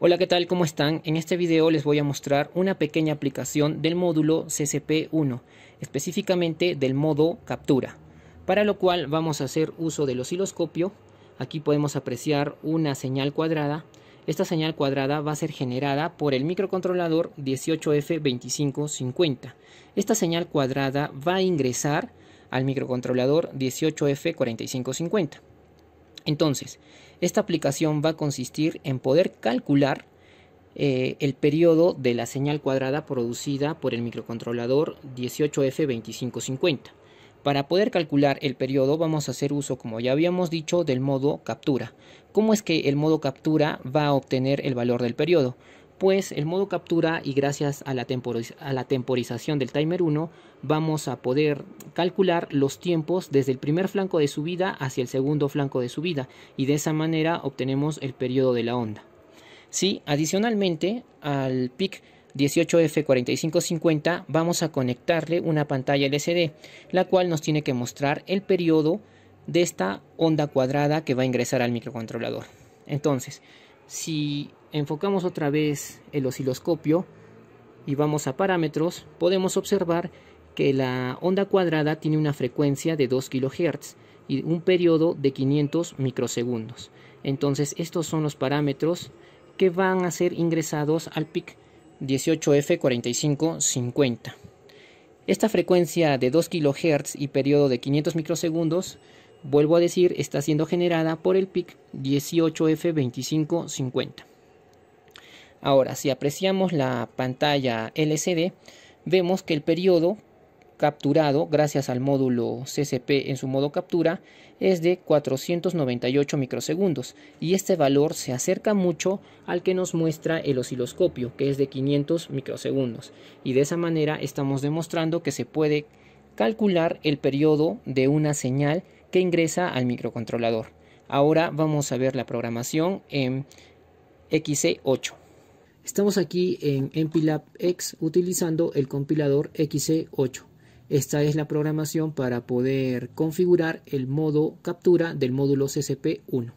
Hola, ¿qué tal? ¿Cómo están? En este video les voy a mostrar una pequeña aplicación del módulo CCP1, específicamente del modo captura, para lo cual vamos a hacer uso del osciloscopio. Aquí podemos apreciar una señal cuadrada. Esta señal cuadrada va a ser generada por el microcontrolador 18F2550. Esta señal cuadrada va a ingresar al microcontrolador 18F4550. Entonces, esta aplicación va a consistir en poder calcular el periodo de la señal cuadrada producida por el microcontrolador 18F2550. Para poder calcular el periodo vamos a hacer uso, como ya habíamos dicho, del modo captura. ¿Cómo es que el modo captura va a obtener el valor del periodo? Pues el modo captura, y gracias a la temporización del timer 1, vamos a poder calcular los tiempos desde el primer flanco de subida hacia el segundo flanco de subida, y de esa manera obtenemos el periodo de la onda. Sí, adicionalmente al PIC 18F4550 vamos a conectarle una pantalla LCD, la cual nos tiene que mostrar el periodo de esta onda cuadrada que va a ingresar al microcontrolador. Entonces, si enfocamos otra vez el osciloscopio y vamos a parámetros, podemos observar que la onda cuadrada tiene una frecuencia de 2 kHz y un periodo de 500 microsegundos. Entonces, estos son los parámetros que van a ser ingresados al PIC 18F4550. Esta frecuencia de 2 kHz y periodo de 500 microsegundos, vuelvo a decir, está siendo generada por el PIC 18F2550. Ahora, si apreciamos la pantalla LCD, vemos que el periodo capturado gracias al módulo CCP en su modo captura es de 498 microsegundos, y este valor se acerca mucho al que nos muestra el osciloscopio, que es de 500 microsegundos, y de esa manera estamos demostrando que se puede calcular el periodo de una señal que ingresa al microcontrolador. Ahora vamos a ver la programación en XC8. Estamos aquí en MPLAB X utilizando el compilador XC8. Esta es la programación para poder configurar el modo captura del módulo CCP1.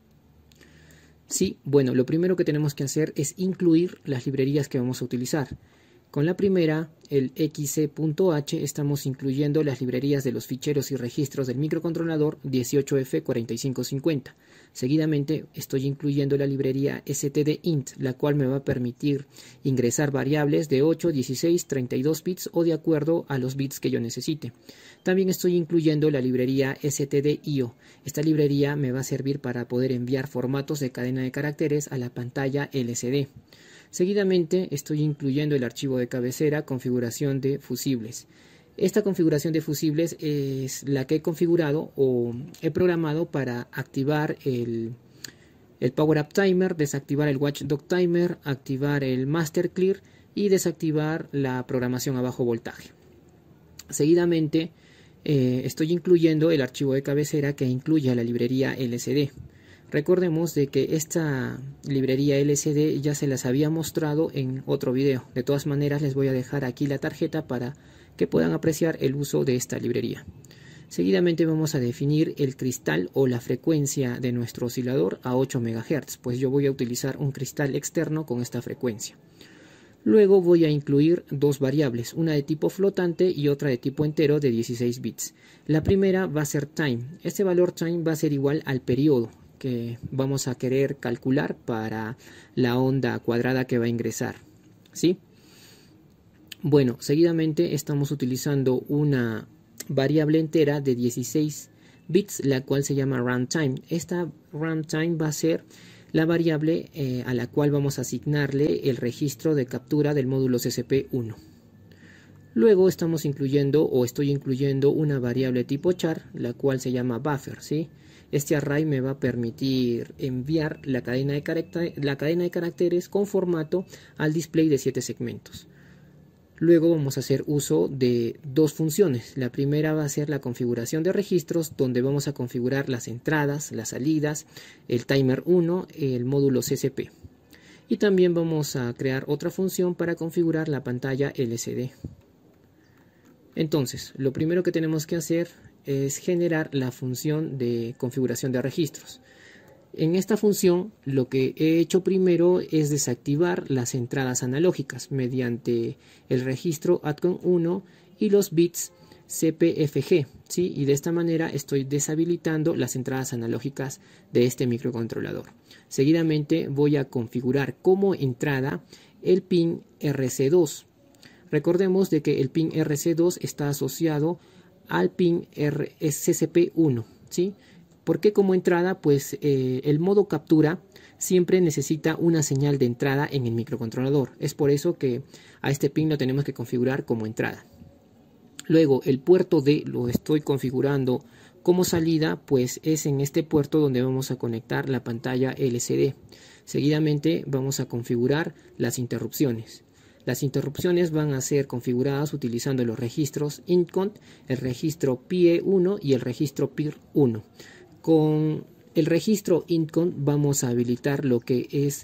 Sí, bueno, lo primero que tenemos que hacer es incluir las librerías que vamos a utilizar. Con la primera, el xc.h, estamos incluyendo las librerías de los ficheros y registros del microcontrolador 18F4550. Seguidamente estoy incluyendo la librería stdint, la cual me va a permitir ingresar variables de 8, 16, 32 bits o de acuerdo a los bits que yo necesite. También estoy incluyendo la librería stdio. Esta librería me va a servir para poder enviar formatos de cadena de caracteres a la pantalla LCD. Seguidamente estoy incluyendo el archivo de cabecera configuración de fusibles. Esta configuración de fusibles es la que he configurado o he programado para activar el Power Up Timer, desactivar el Watchdog Timer, activar el Master Clear y desactivar la programación a bajo voltaje. Seguidamente estoy incluyendo el archivo de cabecera que incluye la librería LCD. Recordemos de que esta librería LCD ya se las había mostrado en otro video. De todas maneras, les voy a dejar aquí la tarjeta para que puedan apreciar el uso de esta librería. Seguidamente vamos a definir el cristal o la frecuencia de nuestro oscilador a 8 MHz, pues yo voy a utilizar un cristal externo con esta frecuencia. Luego voy a incluir dos variables, una de tipo flotante y otra de tipo entero de 16 bits. La primera va a ser time. Este valor time va a ser igual al periodo que vamos a querer calcular para la onda cuadrada que va a ingresar, ¿sí? Bueno, seguidamente estamos utilizando una variable entera de 16 bits, la cual se llama runtime. Esta runtime va a ser la variable a la cual vamos a asignarle el registro de captura del módulo CCP1. Luego estamos incluyendo o estoy incluyendo una variable tipo char, la cual se llama buffer, ¿sí? Este array me va a permitir enviar la cadena de caracteres con formato al display de 7 segmentos. Luego vamos a hacer uso de dos funciones. La primera va a ser la configuración de registros, donde vamos a configurar las entradas, las salidas, el timer 1, el módulo CCP. Y también vamos a crear otra función para configurar la pantalla LCD. Entonces, lo primero que tenemos que hacer es generar la función de configuración de registros. En esta función lo que he hecho primero es desactivar las entradas analógicas mediante el registro ATCON1 y los bits CPFG, ¿sí? Y de esta manera estoy deshabilitando las entradas analógicas de este microcontrolador. Seguidamente voy a configurar como entrada el pin RC2. Recordemos de que el pin RC2 está asociado al pin CCP1, ¿sí? ¿Por qué como entrada? Pues el modo captura siempre necesita una señal de entrada en el microcontrolador. Es por eso que a este pin lo tenemos que configurar como entrada. Luego el puerto D lo estoy configurando como salida, pues es en este puerto donde vamos a conectar la pantalla LCD. Seguidamente vamos a configurar las interrupciones. Las interrupciones van a ser configuradas utilizando los registros INTCON, el registro PIE1 y el registro PIR1. Con el registro INTCON vamos a habilitar lo que es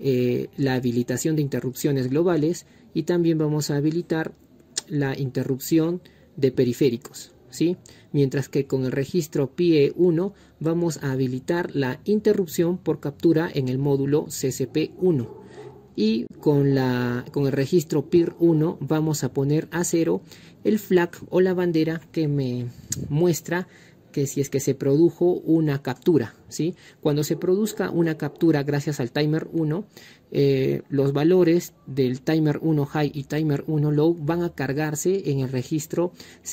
la habilitación de interrupciones globales y también vamos a habilitar la interrupción de periféricos, ¿sí? Mientras que con el registro PIE1 vamos a habilitar la interrupción por captura en el módulo CCP1 y con el registro PIR1 vamos a poner a 0 el flag o la bandera que me muestra que si es que se produjo una captura, ¿sí? Cuando se produzca una captura gracias al timer 1, los valores del timer 1 high y timer 1 low van a cargarse en el registro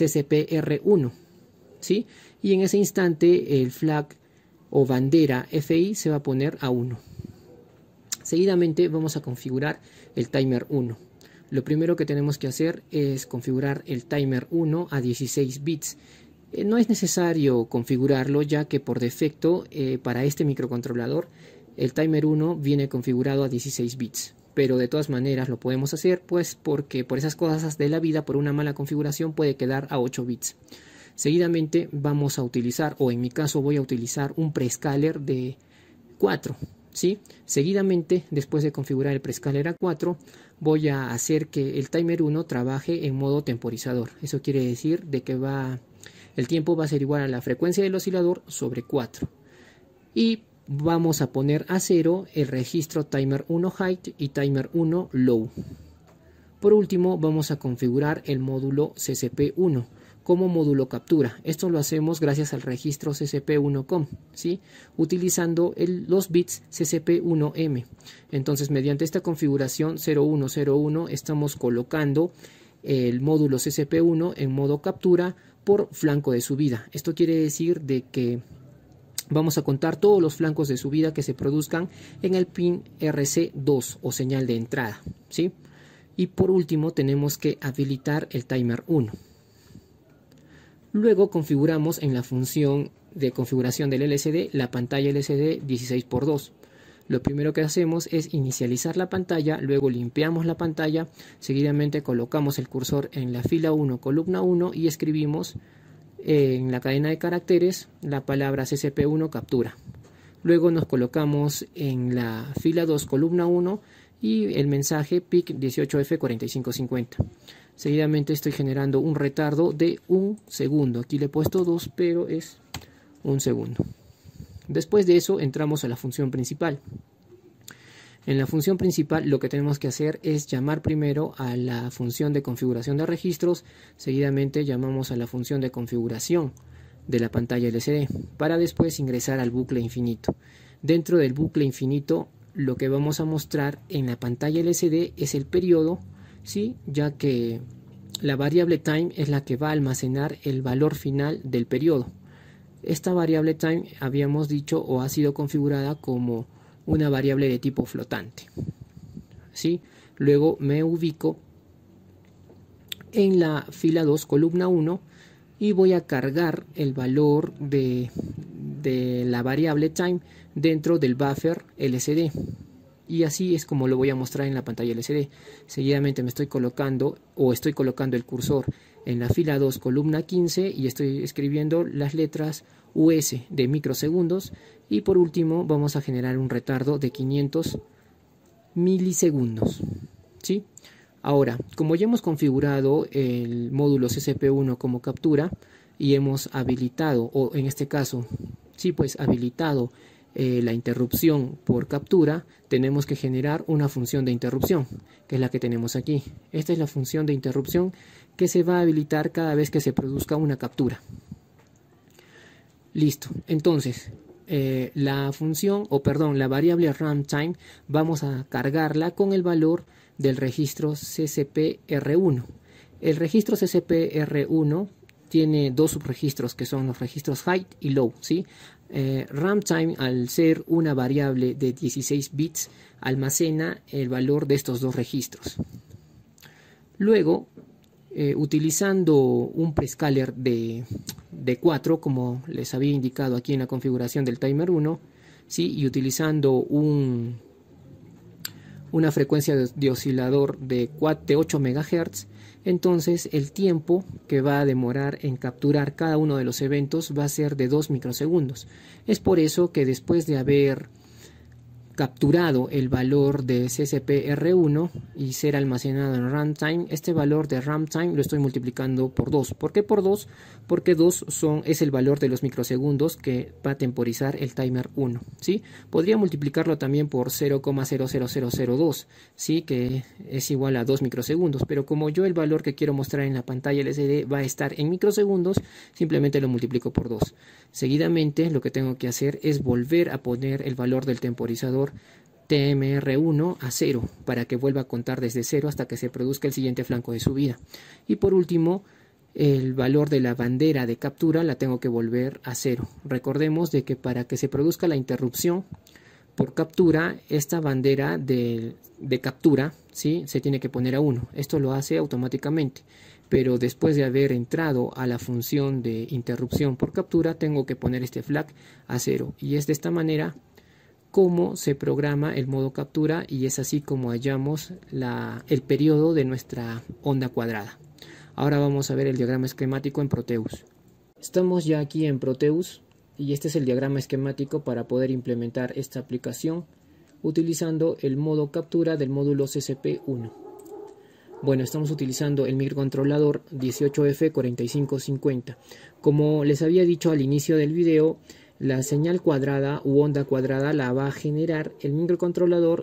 CCPR1, ¿sí? Y en ese instante el flag o bandera FI se va a poner a 1. Seguidamente vamos a configurar el timer 1. Lo primero que tenemos que hacer es configurar el timer 1 a 16 bits. No es necesario configurarlo, ya que por defecto para este microcontrolador el timer 1 viene configurado a 16 bits. Pero de todas maneras lo podemos hacer, pues porque por esas cosas de la vida, por una mala configuración puede quedar a 8 bits. Seguidamente vamos a utilizar, o en mi caso voy a utilizar un prescaler de 4. ¿Sí? Seguidamente, después de configurar el prescaler a 4, voy a hacer que el timer 1 trabaje en modo temporizador. Eso quiere decir de que el tiempo va a ser igual a la frecuencia del oscilador sobre 4. Y vamos a poner a 0 el registro timer 1 height y timer 1 low. Por último, vamos a configurar el módulo CCP1 como módulo captura. Esto lo hacemos gracias al registro CCP1COM, ¿sí? Utilizando los bits CCP1M. Entonces, mediante esta configuración 0101 estamos colocando el módulo CCP1 en modo captura por flanco de subida. Esto quiere decir de que vamos a contar todos los flancos de subida que se produzcan en el pin RC2 o señal de entrada, ¿sí? Y por último tenemos que habilitar el timer 1. Luego configuramos en la función de configuración del LCD la pantalla LCD 16×2. Lo primero que hacemos es inicializar la pantalla, luego limpiamos la pantalla, seguidamente colocamos el cursor en la fila 1, columna 1 y escribimos en la cadena de caracteres la palabra CCP1 captura. Luego nos colocamos en la fila 2, columna 1 y el mensaje PIC 18F4550. Seguidamente estoy generando un retardo de 1 segundo. Aquí le he puesto 2, pero es 1 segundo. Después de eso entramos a la función principal. En la función principal lo que tenemos que hacer es llamar primero a la función de configuración de registros, seguidamente llamamos a la función de configuración de la pantalla LCD, para después ingresar al bucle infinito. Dentro del bucle infinito lo que vamos a mostrar en la pantalla LCD es el periodo, ¿sí? Ya que la variable time es la que va a almacenar el valor final del periodo. Esta variable time habíamos dicho o ha sido configurada como una variable de tipo flotante, ¿sí? Luego me ubico en la fila 2, columna 1 y voy a cargar el valor de la variable time dentro del buffer LCD. Y así es como lo voy a mostrar en la pantalla LCD. Seguidamente estoy colocando el cursor en la fila 2, columna 15 y estoy escribiendo las letras US de microsegundos. Y por último vamos a generar un retardo de 500 milisegundos, ¿sí? Ahora, como ya hemos configurado el módulo CCP1 como captura y hemos habilitado, o en este caso, sí, pues habilitado la interrupción por captura, tenemos que generar una función de interrupción, que es la que tenemos aquí. Esta es la función de interrupción que se va a habilitar cada vez que se produzca una captura. Listo. Entonces, la variable runtime vamos a cargarla con el valor del registro CCP-R1. El registro CCP-R1 tiene dos subregistros que son los registros height y low, ¿sí? Runtime, al ser una variable de 16 bits, almacena el valor de estos dos registros. Luego, utilizando un prescaler de 4, como les había indicado aquí en la configuración del timer 1, ¿sí? Y utilizando una frecuencia de oscilador de 8 MHz, entonces el tiempo que va a demorar en capturar cada uno de los eventos va a ser de 2 microsegundos. Es por eso que después de haber capturado el valor de CCP-R1 y ser almacenado en runtime, este valor de runtime lo estoy multiplicando por 2. ¿Por qué por 2? Porque 2 es el valor de los microsegundos que va a temporizar el timer 1, ¿sí? Podría multiplicarlo también por 0,00002, ¿sí? Que es igual a 2 microsegundos, pero como yo el valor que quiero mostrar en la pantalla LCD va a estar en microsegundos, simplemente lo multiplico por 2. Seguidamente lo que tengo que hacer es volver a poner el valor del temporizador TMR1 a 0 para que vuelva a contar desde 0 hasta que se produzca el siguiente flanco de subida. Y por último, el valor de la bandera de captura la tengo que volver a 0. Recordemos de que para que se produzca la interrupción por captura, esta bandera de captura, ¿sí? Se tiene que poner a 1. Esto lo hace automáticamente, pero después de haber entrado a la función de interrupción por captura, tengo que poner este flag a 0. Y es de esta manera como se programa el modo captura, y es así como hallamos el periodo de nuestra onda cuadrada. Ahora vamos a ver el diagrama esquemático en Proteus. Estamos ya aquí en Proteus y este es el diagrama esquemático para poder implementar esta aplicación utilizando el modo captura del módulo CCP1. Bueno, estamos utilizando el microcontrolador 18F4550. Como les había dicho al inicio del video, la señal cuadrada u onda cuadrada la va a generar el microcontrolador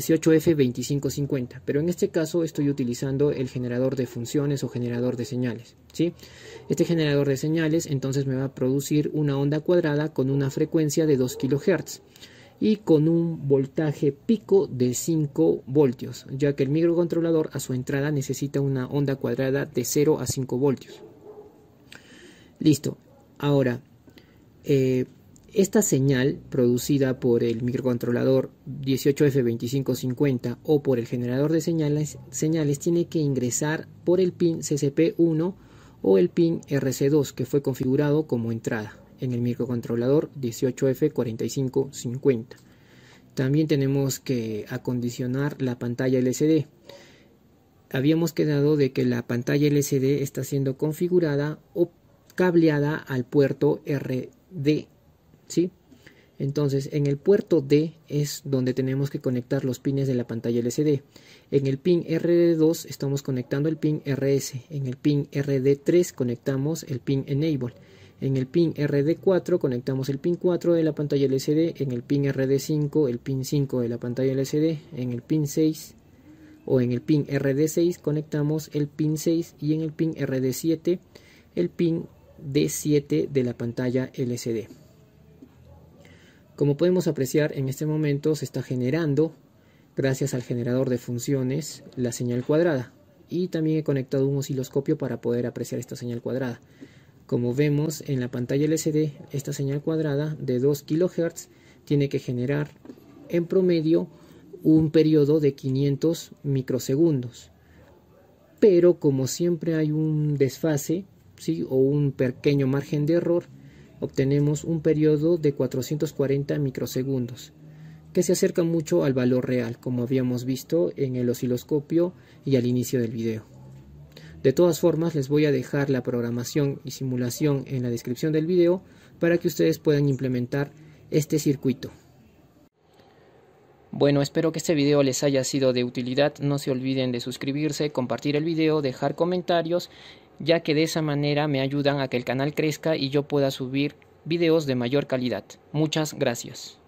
18F2550, pero en este caso estoy utilizando el generador de funciones o generador de señales, ¿sí? Este generador de señales entonces me va a producir una onda cuadrada con una frecuencia de 2 kHz y con un voltaje pico de 5 voltios, ya que el microcontrolador a su entrada necesita una onda cuadrada de 0 a 5 voltios. Listo. Ahora, esta señal producida por el microcontrolador 18F2550 o por el generador de señales tiene que ingresar por el pin CCP1 o el pin RC2 que fue configurado como entrada en el microcontrolador 18F4550. También tenemos que acondicionar la pantalla LCD. Habíamos quedado de que la pantalla LCD está siendo configurada o cableada al puerto RD, ¿sí? Entonces en el puerto D es donde tenemos que conectar los pines de la pantalla LCD. En el pin RD2 estamos conectando el pin RS. En el pin RD3 conectamos el pin Enable. En el pin RD4 conectamos el pin 4 de la pantalla LCD. En el pin RD5 el pin 5 de la pantalla LCD. En el pin 6 o en el pin RD6 conectamos el pin 6 y en el pin RD7 el pin D7 de la pantalla LCD. Como podemos apreciar, en este momento se está generando, gracias al generador de funciones, la señal cuadrada. Y también he conectado un osciloscopio para poder apreciar esta señal cuadrada. Como vemos en la pantalla LCD, esta señal cuadrada de 2 kHz tiene que generar en promedio un periodo de 500 microsegundos. Pero como siempre hay un desfase, ¿sí? O un pequeño margen de error, obtenemos un periodo de 440 microsegundos, que se acerca mucho al valor real, como habíamos visto en el osciloscopio y al inicio del video. De todas formas, les voy a dejar la programación y simulación en la descripción del video para que ustedes puedan implementar este circuito. Bueno, espero que este video les haya sido de utilidad. No se olviden de suscribirse, compartir el video, dejar comentarios, ya que de esa manera me ayudan a que el canal crezca y yo pueda subir videos de mayor calidad. Muchas gracias.